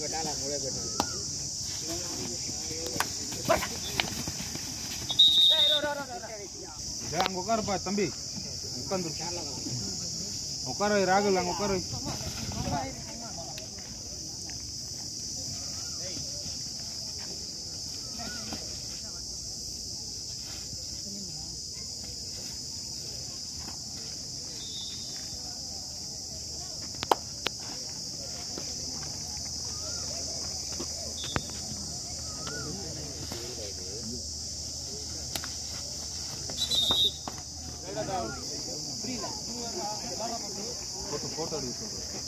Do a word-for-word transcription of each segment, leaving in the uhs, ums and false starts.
அங்க உட்காருப்பா தம்பி உட்காந்து உட்கார ராகுல் அங்க உட்காரு photo photo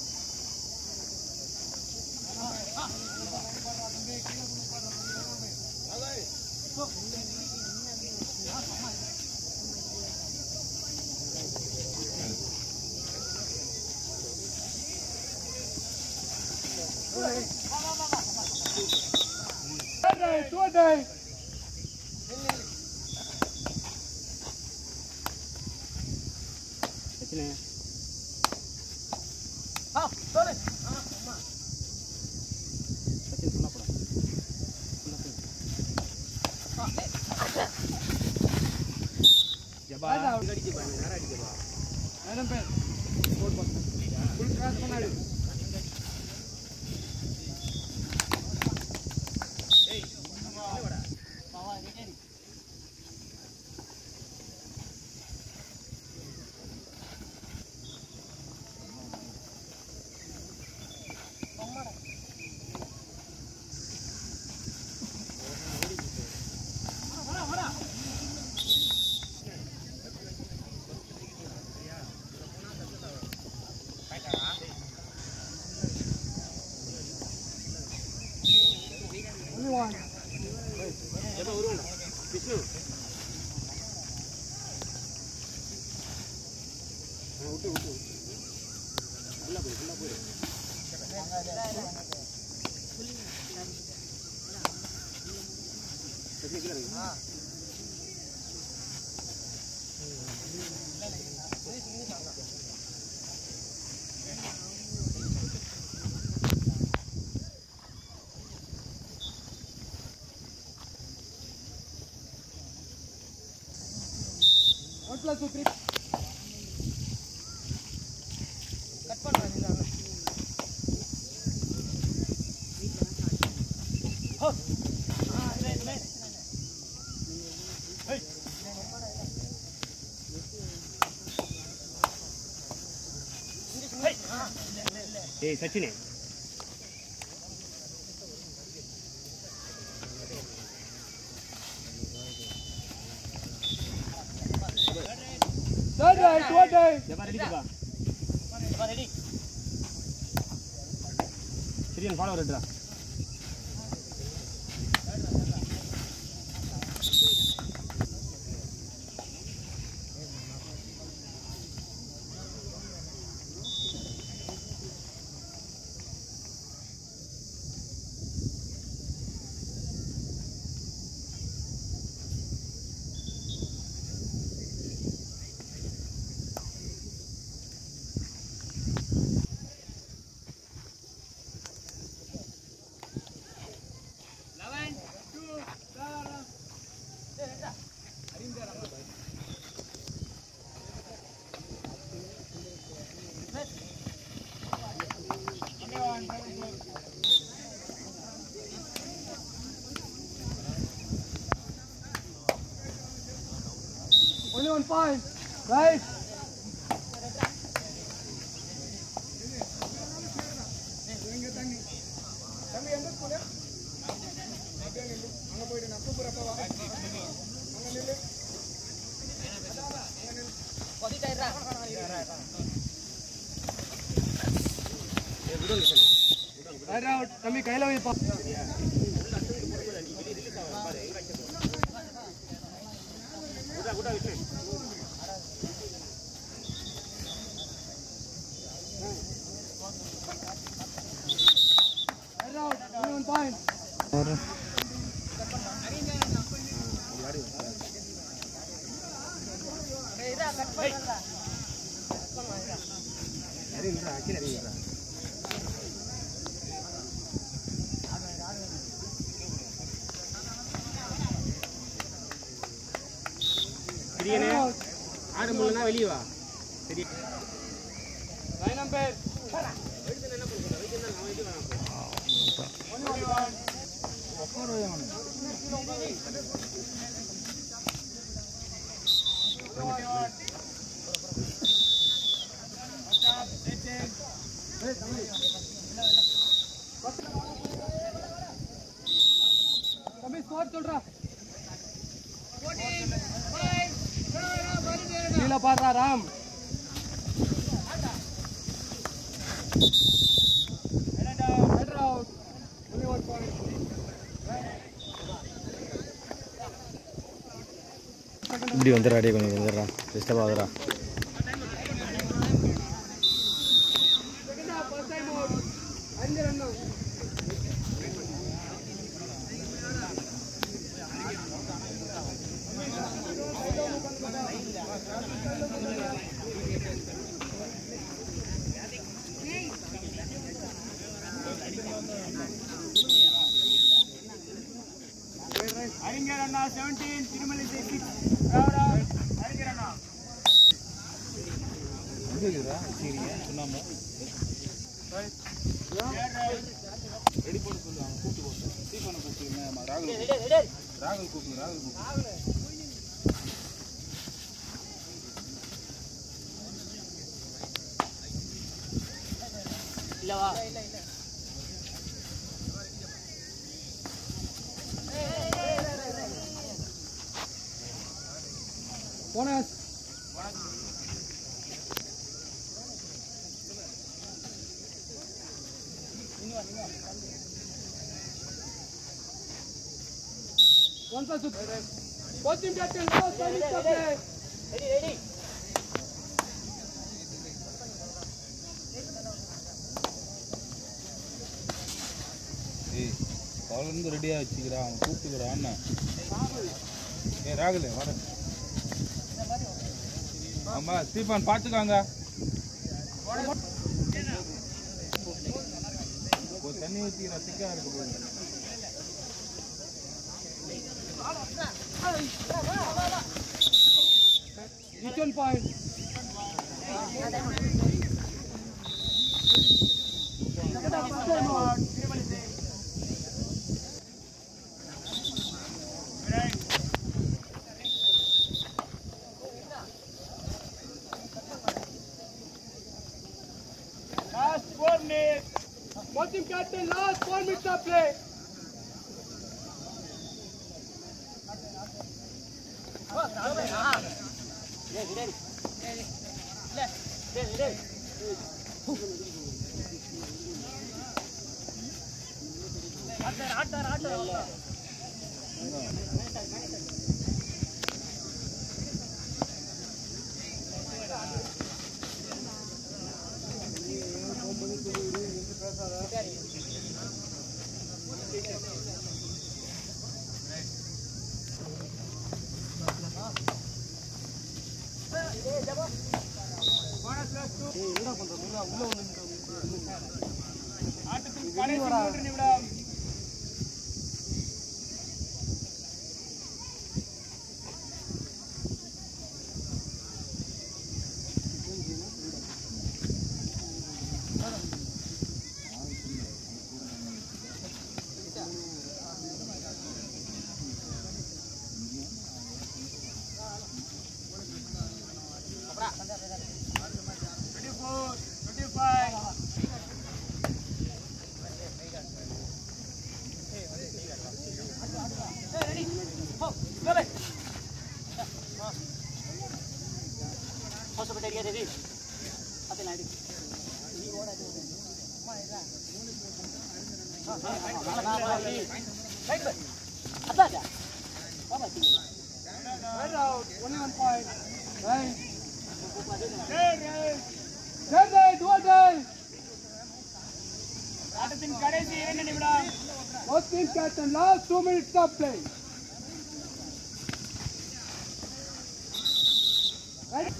plus two three cut பண்ணு ஹோ ஆ இல்லை இல்லை ஹேய் ஏய் சச்சினே Third right, third right. Jabba ready, Jabba. Jabba ready. Syrian follow ready. Only one point, right? Right out, kami kaila wi pa. Udah, udah itu. Right out, only one point. வெளியே வா சரி line number कमी score चल रहा नीला पार रहा Ram header out only one point இப்படி வந்துடுறா அடியே கொஞ்சம் வந்துடுறா டிஸ்டர்ப் ஆகுதுடா second half first time out அஞ்சு run Aringarana seventeen, Tirumali six. Rara, Aringarana. Enggak Syria, Sunama. Right. Ready for the கூட்டு போடு. சீஃபான கூப்பிடுங்க. ராகுல். ராகுல் கூப்பிடு, ராகுல் கூப்பிடு. இல்ல வா Bonus. One plus two. Both team captain. Last time is the play. Ready, ready. ஏய் கால் வந்து ரெடியா வச்சுக்கறா அவன் கூப்பிட்டுக்கறான் அண்ணா ஏய் ராகுல் வர ஆமா ஸ்டீஃபன் பாத்துக்காங்க ஒரு தண்ணி ஊத்தி ரசிக்கா இருக்கு போகுது Each one point. Last four minutes. Both team captain. Last four minutes of play. ஆட்டத்தின் கடைசி மூன்று நிமிடம் twenty-four, twenty-five. Right out. Only one point. Right. Dead right. Dead right. Dual die. ஆட்டத்தின் கடைசி இரண்டு நிமிடம் Both team captain. Last two minutes of play. Right.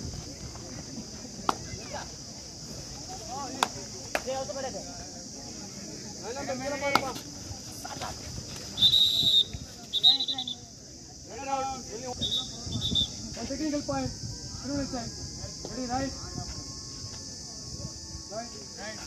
One technical point. Three minutes time. Ready, right? Right. Right.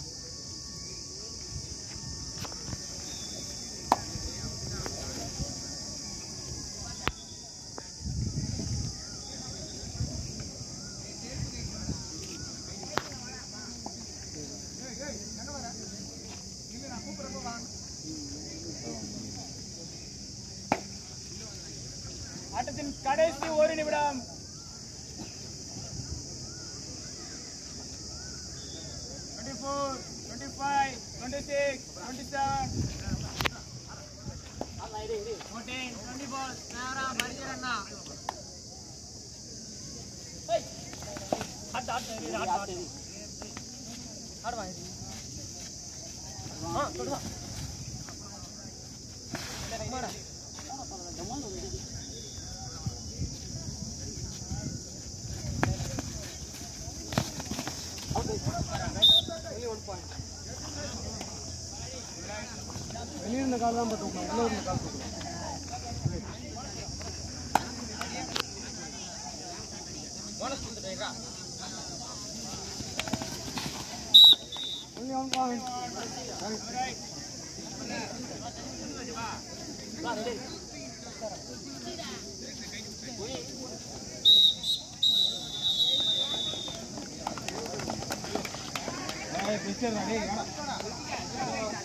ஆட்டத்தின் கடைசி ஒரு நிமிடம். twenty-four, twenty-five, twenty-six, twenty-seven, fourteen, twenty-four. நேரா மரிஜரண்ணா. ஏய் ஆட் ஆட் ஆட் ஆட். ஆடுவா இது. ஆ தொடுவா. மாடா. ஜமால் ஓடி. வெளியே இருந்த கால் தான் பார்த்துக்கணும், உள்ள இருந்த கால் பார்த்துக்கணும். only one point. Right. Hey, picture ready, yeah.